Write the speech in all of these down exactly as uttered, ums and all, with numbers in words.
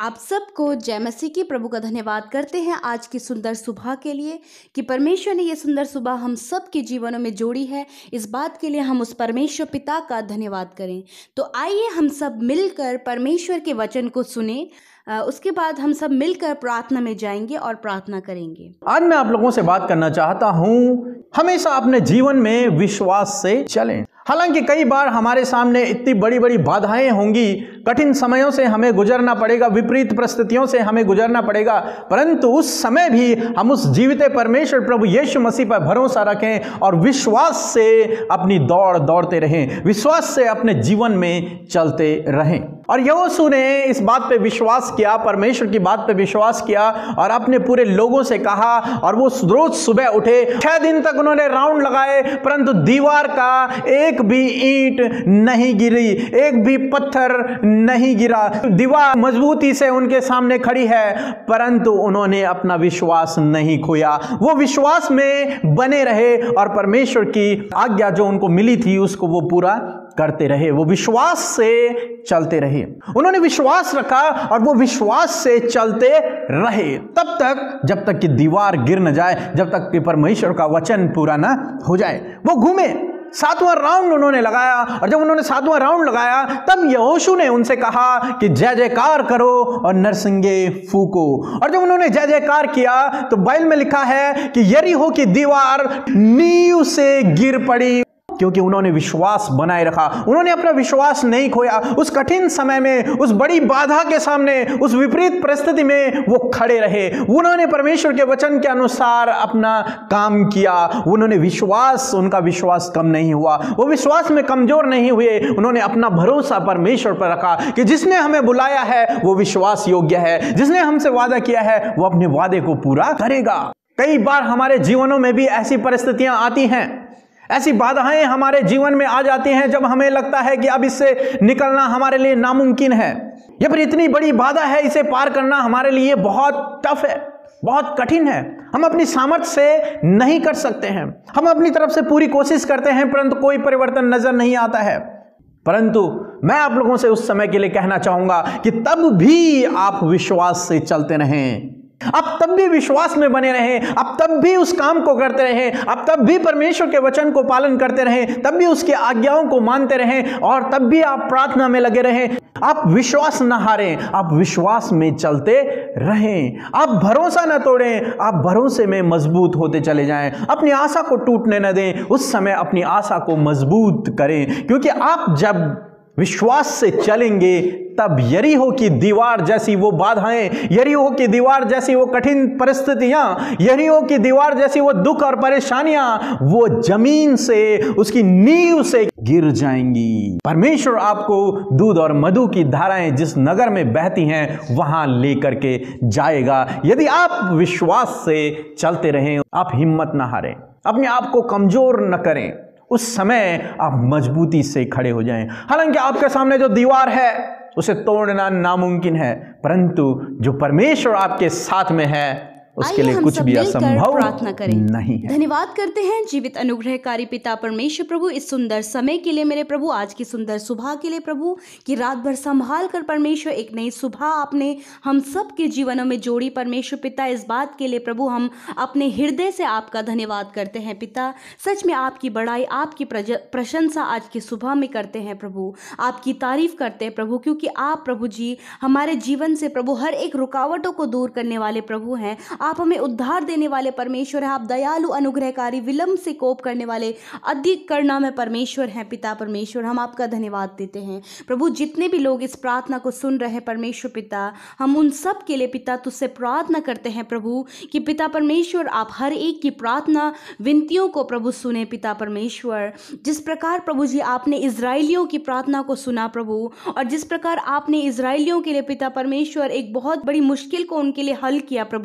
आप सबको जय मसीह की प्रभु का धन्यवाद करते हैं आज की सुंदर सुबह के लिए कि परमेश्वर ने ये सुंदर सुबह हम सब के जीवनों में जोड़ी है। इस बात के लिए हम उस परमेश्वर पिता का धन्यवाद करें। तो आइए हम सब मिलकर परमेश्वर के वचन को सुने। अ, उसके बाद हम सब मिलकर प्रार्थना में जाएंगे और प्रार्थना करेंगे। आज मैं आप लोगों से बात करना चाहता हूँ, हमेशा अपने जीवन में विश्वास से चलें। हालांकि कई बार हमारे सामने इतनी बड़ी बड़ी बाधाएं होंगी, कठिन समयों से हमें गुजरना पड़ेगा, विपरीत परिस्थितियों से हमें गुजरना पड़ेगा, परंतु उस समय भी हम उस जीवित परमेश्वर प्रभु यीशु मसीह पर भरोसा रखें और विश्वास से अपनी दौड़ दौड़ते रहें, विश्वास से अपने जीवन में चलते रहें। और यहोशू ने इस बात पे विश्वास किया, परमेश्वर की बात पे विश्वास किया और अपने पूरे लोगों से कहा, और वो रोज सुबह उठे। छह दिन तक उन्होंने राउंड लगाए, परंतु दीवार का एक भी ईंट नहीं गिरी, एक भी पत्थर नहीं गिरा। दीवार मजबूती से उनके सामने खड़ी है, परंतु उन्होंने अपना विश्वास नहीं खोया। वो विश्वास में बने रहे और परमेश्वर की आज्ञा जो उनको मिली थी उसको वो पूरा करते रहे। वो विश्वास से चलते रहे, उन्होंने विश्वास रखा और वो विश्वास से चलते रहे तब तक जब तक कि दीवार गिर न जाए, जब तक कि परमेश्वर का वचन पूरा ना हो जाए। वो घूमे, सातवां राउंड उन्होंने लगाया, और जब उन्होंने सातवां राउंड लगाया तब यहोशू ने उनसे कहा कि जय जयकार करो और नरसिंगे फूको। और जब उन्होंने जय जयकार किया तो बाइबल में लिखा है कि यरीहो की दीवार नींव से गिर पड़ी, क्योंकि उन्होंने विश्वास बनाए रखा, उन्होंने अपना विश्वास नहीं खोया। उस कठिन समय में, उस बड़ी बाधा के सामने, उस विपरीत परिस्थिति में वो खड़े रहे। उन्होंने परमेश्वर के वचन के अनुसार अपना काम किया। उन्होंने विश्वास, उनका विश्वास कम नहीं हुआ, वो विश्वास में कमजोर नहीं हुए। उन्होंने अपना भरोसा परमेश्वर पर रखा कि जिसने हमें बुलाया है वो विश्वास योग्य है, जिसने हमसे वादा किया है वो अपने वादे को पूरा करेगा। कई बार हमारे जीवनों में भी ऐसी परिस्थितियां आती हैं, ऐसी बाधाएं हमारे जीवन में आ जाती हैं जब हमें लगता है कि अब इससे निकलना हमारे लिए नामुमकिन है, या फिर इतनी बड़ी बाधा है, इसे पार करना हमारे लिए बहुत टफ है, बहुत कठिन है, हम अपनी सामर्थ्य से नहीं कर सकते हैं। हम अपनी तरफ से पूरी कोशिश करते हैं परंतु कोई परिवर्तन नजर नहीं आता है। परंतु मैं आप लोगों से उस समय के लिए कहना चाहूंगा कि तब भी आप विश्वास से चलते रहें, आप तब भी विश्वास में बने रहें, आप तब भी उस काम को करते रहें, आप तब भी परमेश्वर के वचन को पालन करते रहें, तब भी उसकी आज्ञाओं को मानते रहें, और तब भी आप प्रार्थना में लगे रहें। आप विश्वास न हारें, आप विश्वास में चलते रहें, आप भरोसा न तोड़ें, आप भरोसे में मजबूत होते चले जाएं, अपनी आशा को टूटने न दें। उस समय अपनी आशा को मजबूत करें, क्योंकि आप जब विश्वास से चलेंगे तब यरीहो की दीवार जैसी वो बाधाएं, यरीहो की दीवार जैसी वो कठिन परिस्थितियां, यरीहो की दीवार जैसी वो दुख और परेशानियां वो जमीन से, उसकी नींव से गिर जाएंगी। परमेश्वर आपको दूध और मधु की धाराएं जिस नगर में बहती हैं वहां लेकर के जाएगा, यदि आप विश्वास से चलते रहें। आप हिम्मत ना हारें, अपने आप को कमजोर न करें, उस समय आप मजबूती से खड़े हो जाएं। हालांकि आपके सामने जो दीवार है उसे तोड़ना नामुमकिन है, परंतु जो परमेश्वर आपके साथ में है उसके लिए कुछ भी असंभव प्रार्थना करें। नहीं है। धन्यवाद करते हैं जीवित अनुग्रहकारी पिता परमेश्वर प्रभु इस सुंदर समय के लिए, मेरे प्रभु आज की सुंदर सुबह के लिए प्रभु, कि रात भर संभाल कर परमेश्वर एक नई सुबह आपने हम सब के जीवनों में जोड़ी। परमेश्वर पिता इस बात के लिए प्रभु हम अपने हृदय से आपका धन्यवाद करते हैं पिता। सच में आपकी बड़ाई, आपकी प्रशंसा आज की सुबह में करते हैं प्रभु, आपकी तारीफ करते हैं प्रभु, क्योंकि आप प्रभु जी हमारे जीवन से प्रभु हर एक रुकावटों को दूर करने वाले प्रभु हैं। आप हमें उद्धार देने वाले परमेश्वर हैं, आप दयालु अनुग्रहकारी, विलंब से कोप करने वाले, अधिक करना में परमेश्वर हैं पिता परमेश्वर। हम आपका धन्यवाद देते हैं प्रभु। जितने भी लोग इस प्रार्थना को सुन रहे हैं परमेश्वर पिता, हम उन सब के लिए पिता तुझसे प्रार्थना करते हैं प्रभु कि पिता परमेश्वर आप हर एक की प्रार्थना विनतियों को प्रभु सुने पिता परमेश्वर। जिस प्रकार प्रभु जी आपने इजराइलियों की प्रार्थना को सुना प्रभु, और जिस प्रकार आपने इजराइलियों के लिए पिता परमेश्वर एक बहुत बड़ी मुश्किल को उनके लिए हल किया प्रभु, उस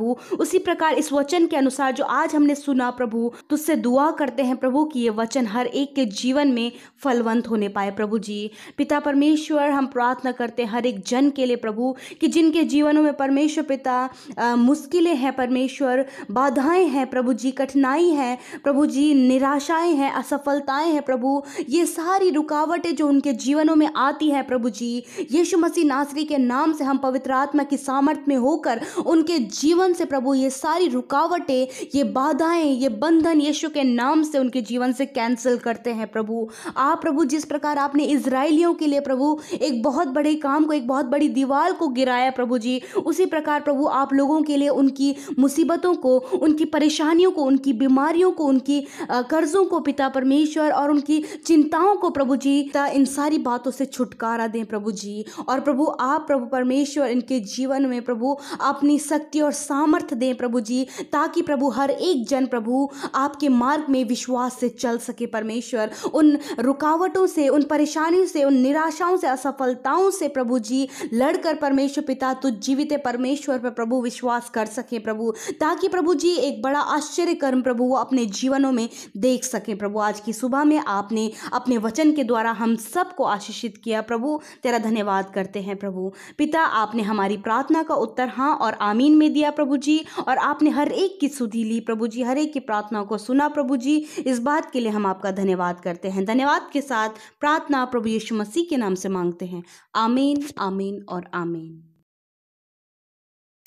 उसी प्रकार इस वचन के अनुसार जो आज हमने सुना प्रभु, तुझसे दुआ करते हैं प्रभु कि ये वचन हर एक के जीवन में फलवंत होने पाए प्रभु जी। पिता परमेश्वर, हम प्रार्थना करते हैं हर एक जन के लिए प्रभु, कि जिनके जीवनों में परमेश्वर पिता मुश्किलें हैं परमेश्वर, बाधाएं हैं प्रभु जी, कठिनाई है प्रभु जी, निराशाएं हैं, असफलताएं हैं प्रभु, ये सारी रुकावटें जो उनके जीवनों में आती है प्रभु जी, यीशु मसीह नासरी के नाम से हम पवित्र आत्मा की सामर्थ में होकर उनके जीवन से प्रभु ये सारी रुकावटें, ये बाधाएं, ये बंधन यीशु के नाम से उनके जीवन से कैंसिल करते हैं प्रभु। आप प्रभु जिस प्रकार आपने इजराइलियों के लिए प्रभु एक बहुत बड़े काम को, एक बहुत बड़ी दीवार को गिराया प्रभु जी, उसी प्रकार प्रभु आप लोगों के लिए उनकी मुसीबतों को, उनकी परेशानियों को, उनकी बीमारियों को, उनकी कर्जों को पिता परमेश्वर और उनकी चिंताओं को प्रभु जी, इन सारी बातों से छुटकारा दें प्रभु जी। और प्रभु आप प्रभु परमेश्वर इनके जीवन में प्रभु अपनी शक्ति और सामर्थ्य दें प्रभु जी, ताकि प्रभु हर एक जन प्रभु आपके मार्ग में विश्वास से चल सके परमेश्वर, उन रुकावटों से, उन परेशानियों से, उन निराशाओं से, असफलताओं से प्रभु जी लड़कर परमेश्वर पिता तुझ जीवित परमेश्वर पर प्रभु विश्वास कर सके प्रभु, ताकि प्रभु जी एक बड़ा आश्चर्य कर्म प्रभु वो अपने जीवनों में देख सके प्रभु। आज की सुबह में आपने अपने वचन के द्वारा हम सबको आशीषित किया प्रभु, तेरा धन्यवाद करते हैं प्रभु। पिता आपने हमारी प्रार्थना का उत्तर हाँ और आमीन में दिया प्रभु जी, और आपने हर एक की सुधि ली प्रभु जी, हर एक की प्रार्थना को सुना प्रभु जी। इस बात के लिए हम आपका धन्यवाद करते हैं। धन्यवाद के साथ प्रार्थना प्रभु यीशु मसीह के नाम से मांगते हैं, आमीन, आमीन और आमीन।